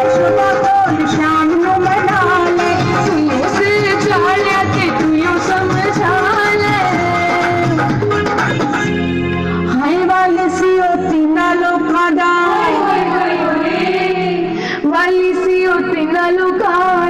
शुदा बोल शाम नु मना ले, तू उसे चाले ते तू यू समझा ले। हाय वाले सियो तीना लोका दा, वाली सियो तीना लोका